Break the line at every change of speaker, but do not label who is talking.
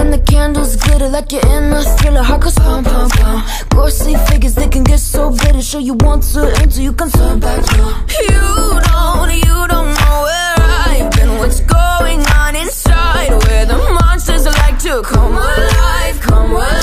And the candles glitter like you're in a thriller. Heart goes pound, pound, pound. Ghostly figures, they can get so bitter. Sure you want to enter, you can turn back now. You don't know where I've been. What's going on inside, where the monsters like to come alive, come alive.